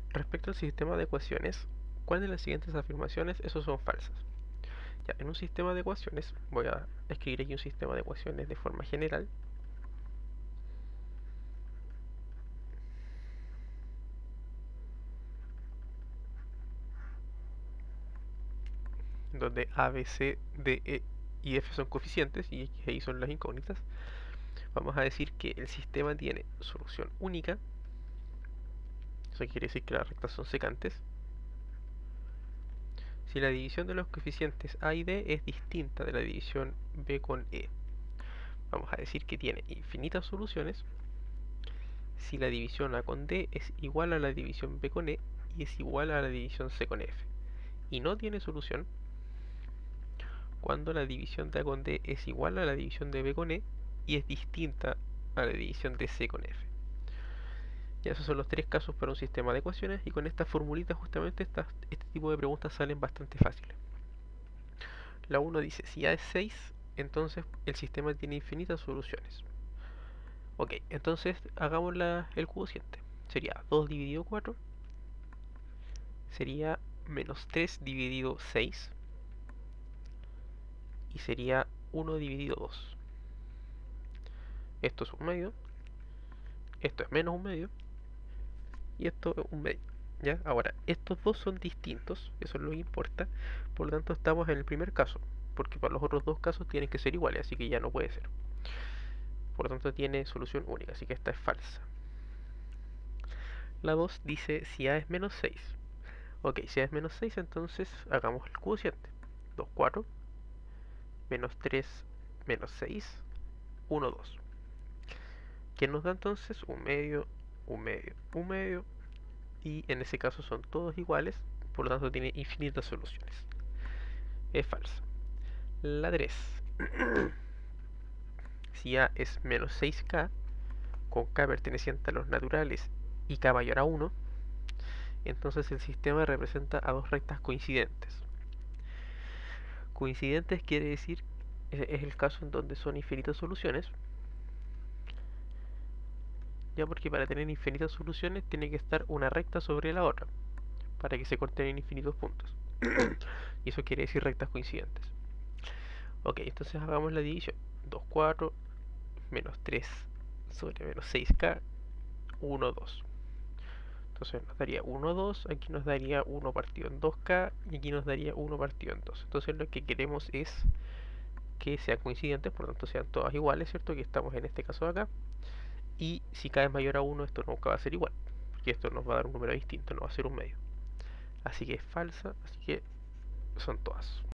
Respecto al sistema de ecuaciones, ¿cuál de las siguientes afirmaciones esos son falsas? Ya, en un sistema de ecuaciones, voy a escribir aquí un sistema de ecuaciones de forma general, donde A, B, C, D, E y F son coeficientes y X y Y son las incógnitas. Vamos a decir que el sistema tiene solución única, eso quiere decir que las rectas son secantes, si la división de los coeficientes A y D es distinta de la división B con E. Vamos a decir que tiene infinitas soluciones si la división A con D es igual a la división B con E y es igual a la división C con F. Y no tiene solución cuando la división de A con D es igual a la división de B con E y es distinta a la división de C con F. Ya esos son los tres casos para un sistema de ecuaciones y con esta formulita justamente este tipo de preguntas salen bastante fáciles. La 1 dice, si A es 6, entonces el sistema tiene infinitas soluciones. Ok, entonces hagamos el cociente. Sería 2 dividido 4, sería menos 3 dividido 6 y sería 1 dividido 2. Esto es un medio, esto es menos un medio y esto es un medio. ¿Ya? Ahora, estos dos son distintos, eso es lo que importa, por lo tanto estamos en el primer caso, porque para los otros dos casos tienen que ser iguales, así que ya no puede ser. Por lo tanto tiene solución única, así que esta es falsa. La 2 dice si A es menos 6. Ok, si A es menos 6, entonces hagamos el cociente. 2, 4, menos 3, menos 6, 1, 2. ¿Qué nos da entonces? Un medio, un medio, un medio. Y en ese caso son todos iguales, por lo tanto tiene infinitas soluciones. Es falsa. La 3. Si A es menos 6K, con K perteneciente a los naturales y K mayor a 1, entonces el sistema representa a dos rectas coincidentes. Coincidentes quiere decir, es el caso en donde son infinitas soluciones, ya porque para tener infinitas soluciones tiene que estar una recta sobre la otra, para que se corten en infinitos puntos. Y eso quiere decir rectas coincidentes. Ok, entonces hagamos la división. 2, 4, menos 3 sobre menos 6K, 1, 2. Entonces nos daría 1, 2, aquí nos daría 1 partido en 2K y aquí nos daría 1 partido en 2. Entonces lo que queremos es que sean coincidentes, por lo tanto sean todas iguales, ¿cierto? Que estamos en este caso de acá. Y si K es mayor a 1, esto nunca va a ser igual, porque esto nos va a dar un número distinto, no va a ser un medio. Así que es falsa, así que son todas.